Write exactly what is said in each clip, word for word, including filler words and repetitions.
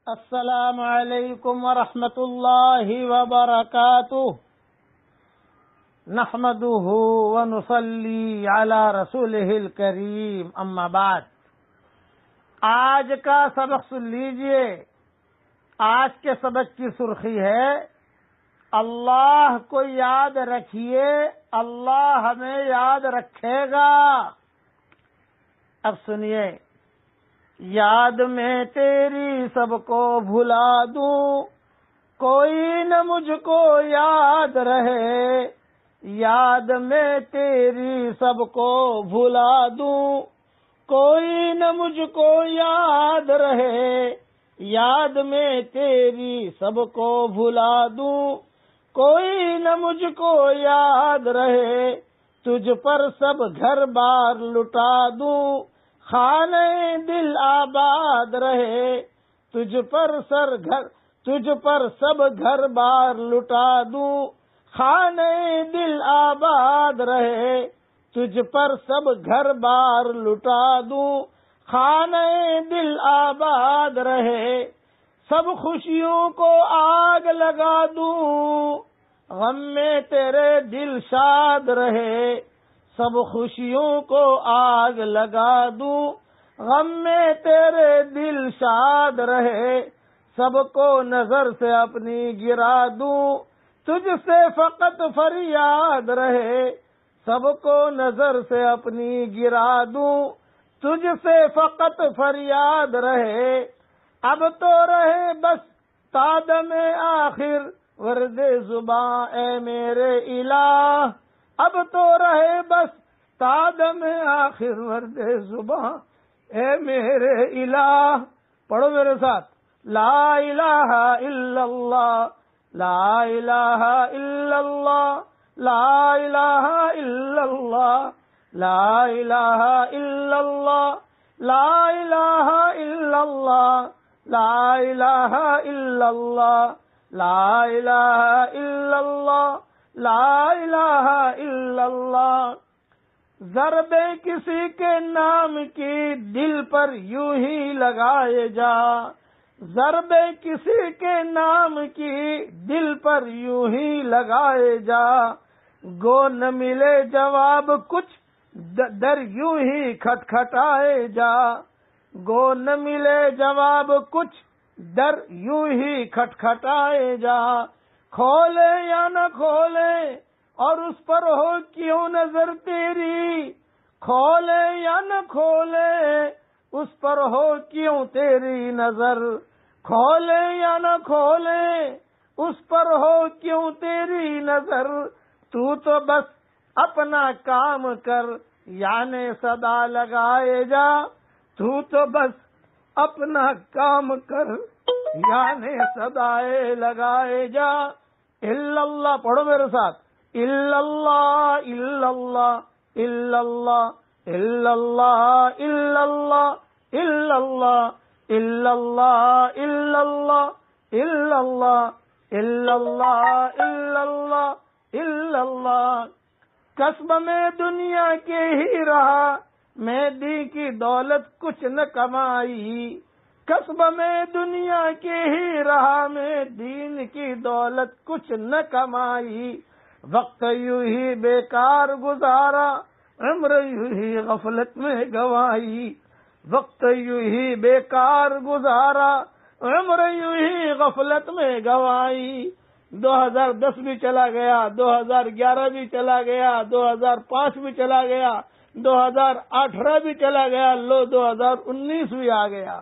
السلام علیکم ورحمۃ اللہ وبرکاتہ نحمده ونصلی علی رسولہ الکریم اما بعد۔ آج کا سبق سن لیجئے۔ آج کے سبق کی سرخی ہے اللہ کو یاد رکھیے، اللہ ہمیں یاد رکھے گا۔ اب سنیے، یاد میں تیری سب کو بھلا دوں، کوئی نہ مجھ کو یاد رہے۔ یاد میں تیری سب کو بھلا دوں، کوئی نہ مجھ کو یاد رہے۔ یاد میں تیری سب کو بھلا دوں، کوئی نہ مجھ کو یاد رہے۔ تجھ پر سب گھر بار لٹا دوں، خانے دل آباد رہے۔ تجھ پر سر گھر تجھ پر سب گھر بار لٹا دوں، خانے دل آباد رہے۔ تجھ پر سب گھر بار لٹا دوں، خانے دل آباد رہے۔ سب خوشیوں کو آگ لگا دوں، غم میں تیرے دل شاد رہے۔ سب خوشیوں کو آگ لگا دوں، غم میں تیرے دل شاد رہے۔ سب کو نظر سے اپنی گرا دوں، تجھ سے فقط فریاد رہے۔ سب کو نظر سے اپنی گرا دوں، تجھ سے فقط فریاد رہے۔ اب تو رہے بس تادم آخر ورد زباں اے میرے الہ۔ اب تو رہے بس تادم آخر ورد زباں اے میرے الہ۔ پڑھو میرے ساتھ، لا الہ الا اللہ، لا الہ الا اللہ، لا الہ الا اللہ، لا الہ الا اللہ، لا الہ الا اللہ، لا الہ الا اللہ، لا الہ الا اللہ، لا الہ الا اللہ۔ ضربے کسی کے نام کی دل پر یوں ہی لگائے جا، ضربے کسی کے نام کی دل پر یوں ہی لگائے جا۔ گو نہ ملے جواب کچھ در یوں ہی کھٹکھٹائے جا، گو نہ ملے جواب کچھ در یوں ہی کھٹکھٹائے جا۔ کھولے یا نہ کھولے اور اس پر ہو کیوں نظر تیری، کھولے یا نہ کھولے اس پر ہو کیوں تیری نظر، کھولے یا نہ کھولے اس پر ہو کیوں تیری نظر۔ تو تو بس اپنا کام کر یعنی صدا لگائے جا، تو تو بس اپنا کام کر یعنی صدائے لگائے جا۔ الا اللہ، پڑھو میرے ساتھ، الا اللہ الا اللہ الا اللہ الا اللہ الا اللہ الا اللہ الا اللہ الا اللہ الا اللہ الا اللہ الا اللہ الا اللہ۔ قصب میں دنیا کے ہی رہا، میں دی کی دولت کچھ نہ کمائی۔ قصب میں دنیا کے ہی رہا، میں دین کی دولت کچھ نہ کمائی۔ وقت یوں ہی بیکار گزارا، عمر یوں ہی غفلت میں گوائی۔ وقت یوں ہی بیکار گزارا، عمر یوں ہی غفلت میں گوائی۔ دو ہزار دس بھی چلا گیا، دو ہزار گیارہ بھی چلا گیا، دو ہزار پانچ بھی چلا گیا، دو ہزار اٹھارہ بھی چلا گیا، لو دو ہزار انیس بھی آ گیا۔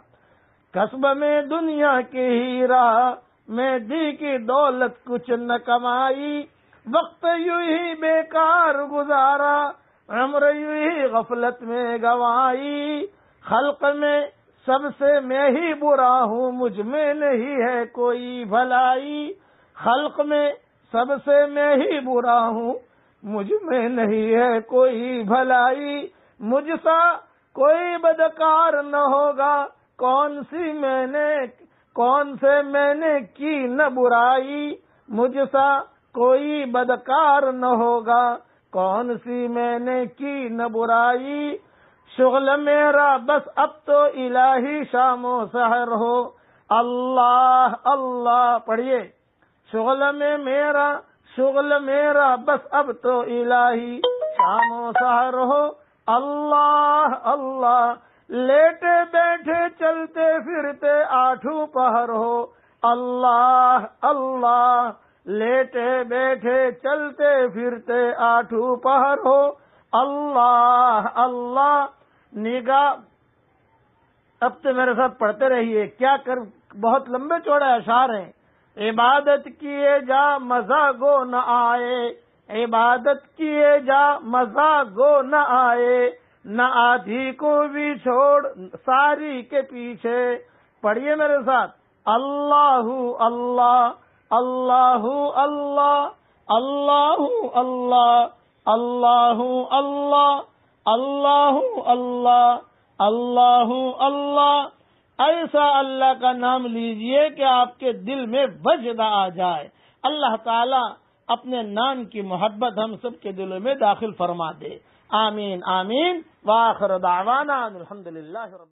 قصب میں دنیا کی ہی راہ، میں دی کی دولت کچھ نہ کمائی۔ وقت یوں ہی بیکار گزارا، عمر یوں ہی غفلت میں گوائی۔ خلق میں سب سے میں ہی برا ہوں، مجھ میں نہیں ہے کوئی بھلائی۔ خلق میں سب سے میں ہی برا ہوں، مجھ میں نہیں ہے کوئی بھلائی۔ مجھ سا کوئی بدکار نہ ہوگا، کون سی میں نے کون سے میں نے کی نہ برائی۔ مجھ سا کوئی بدکار نہ ہوگا، کون سی میں نے کی نہ برائی۔ شغل میرا بس اب تو الہی شام و سحر ہو، اللہ اللہ پڑھیے، شغل میں میرا شغل میرا بس اب تو الہی، شام و سحر ہو اللہ اللہ، لیٹے بیٹھے چلتے پھرتے آٹھوں پہر ہو اللہ اللہ، لیٹے بیٹھے چلتے پھرتے آٹھوں پہر ہو اللہ اللہ، نگاہ اب تو میرے ساتھ پڑھتے رہیے، کیا کر بہت لمبے چوڑے اشعار ہیں۔ عبادت کیے جا مزہ گو نہ آئے، عبادت کیے جا مزہ گو نہ آئے، نہ آدھی کو بھی چھوڑ ساری کے پیچھے، پڑھیے میرے ساتھ، اللہ اللہ اللہ اللہ اللہ اللہ اللہ اللہ اللہ اللہ اللہ اللہ، ایسا اللہ کا نام لیجئے کہ آپ کے دل میں وجد آ جائے۔ اللہ تعالی اپنے نام کی محبت ہم سب کے دلوں میں داخل فرما دے، آمین آمین، وآخر دعوانا الحمدللہ رب